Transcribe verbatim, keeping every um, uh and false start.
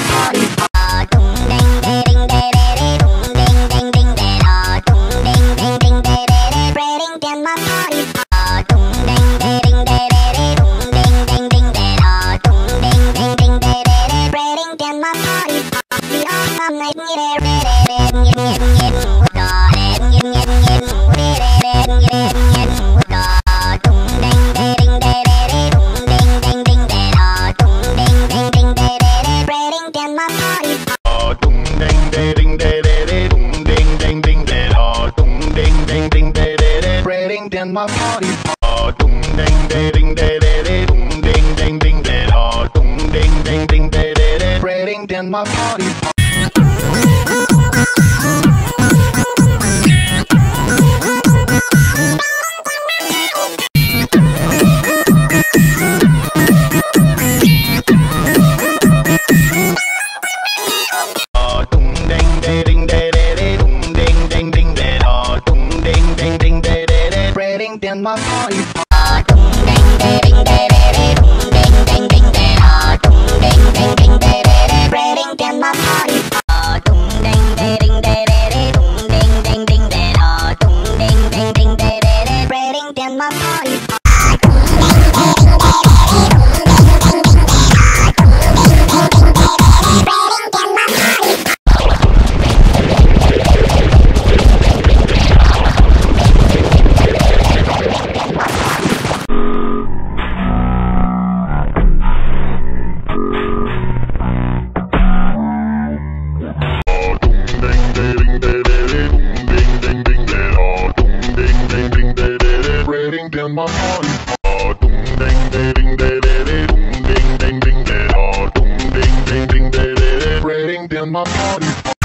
party. Uh, ding ding ding ding ding ding ding ding ding ding. Uh, ding ding ding ding ding ding. Breaking down my party. Uh, ding ding ding ding ding ding ding ding ding ding. Uh, ding ding ding ding ding ding. Breaking down my party. We all come like me there. In my party, oh, ding ding ding ding ding ding ding ding ding, oh, ding ding ding ding ding ding, breaking in my party. Oh, ding ding ding ding ding ding ding ding ding, oh, ding ding ding ding ding. Breaking in my party. Uh, ding ding ding ding ding ding ding ding ding. Uh, ding ding ding ding ding ding. Breaking down my party. Uh, ding ding ding ding ding ding ding ding ding. Uh, ding ding ding ding ding ding. Breaking down my party. In my party, oh, ding ding ding ding ding ding ding ding ding, oh, ding ding ding ding ding, breaking in my party.